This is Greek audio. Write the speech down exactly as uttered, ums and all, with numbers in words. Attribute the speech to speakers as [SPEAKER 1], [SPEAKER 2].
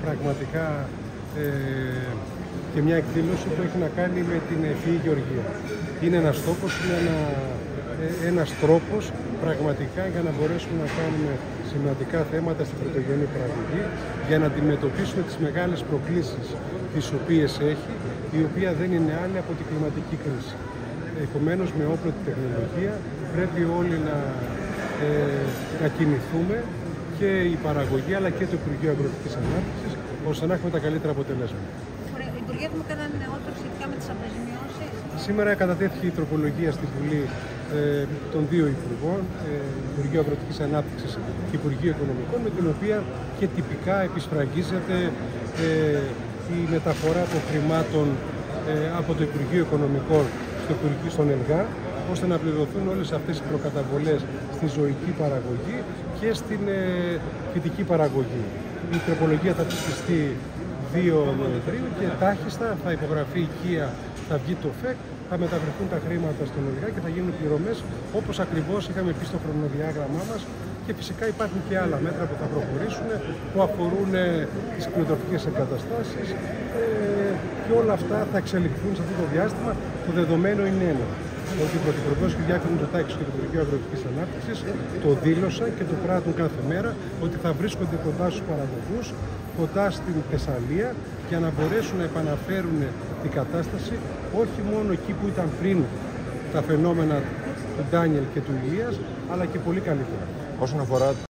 [SPEAKER 1] πραγματικά ε, και μια εκδήλωση που έχει να κάνει με την ευφυή γεωργία. Είναι ένας τόπος, είναι ένα, ε, ένας τρόπος πραγματικά για να μπορέσουμε να κάνουμε σημαντικά θέματα στην πρωτογενή παραγωγή, για να αντιμετωπίσουμε τις μεγάλες προκλήσεις τις οποίες έχει, η οποία δεν είναι άλλη από την κλιματική κρίση. Επομένως, με όπλο τη τεχνολογία πρέπει όλοι να, ε, να κινηθούμε, και η παραγωγή αλλά και το Υπουργείο Αγροτικής Ανάπτυξης, ώστε να έχουμε τα καλύτερα αποτελέσματα.
[SPEAKER 2] Ωραία. Υπουργέ, έχουμε κανένα νεότερο σχετικά με τις αποζημιώσεις?
[SPEAKER 1] Σήμερα κατατέθηκε η τροπολογία στη Βουλή ε, των δύο Υπουργών, ε, Υπουργείο Αγροτικής Ανάπτυξης και Υπουργείο Οικονομικών, με την οποία και τυπικά επισφραγίζεται ε, η μεταφορά των χρημάτων ε, από το Υπουργείο Οικονομικών στο Υπουργείο στον ΕΛΓΑ, ώστε να πληρωθούν όλες αυτές οι προκαταβολές στη ζωική παραγωγή και στην ε, φυτική παραγωγή. Η τροπολογία θα ψηφιστεί δύο Νοεμβρίου και τάχιστα θα υπογραφεί η οικία, θα βγει το ΦΕΚ, θα μεταβρεθούν τα χρήματα στον ΕΛΓΑ και θα γίνουν πληρωμές όπως ακριβώς είχαμε πει στο χρονοδιάγραμμά μας. Και φυσικά υπάρχουν και άλλα μέτρα που θα προχωρήσουν, που αφορούν ε, τις κτηνοτροφικές εγκαταστάσεις ε, και όλα αυτά θα εξελιχθούν σε αυτό το διάστημα. Το δεδομένο είναι ένα, ότι ο Πρωθυπουργός Κυριάκος Μητσοτάκης και το Υπουργείο Αγροτικής Ανάπτυξης το δήλωσαν και το πράττουν κάθε μέρα, ότι θα βρίσκονται κοντά στους παραγωγούς, κοντά στην Θεσσαλία, για να μπορέσουν να επαναφέρουν την κατάσταση, όχι μόνο εκεί που ήταν πριν τα φαινόμενα του Ντάνιελ και του Ηλίας, αλλά και πολύ καλύτερα.
[SPEAKER 3] Όσον αφορά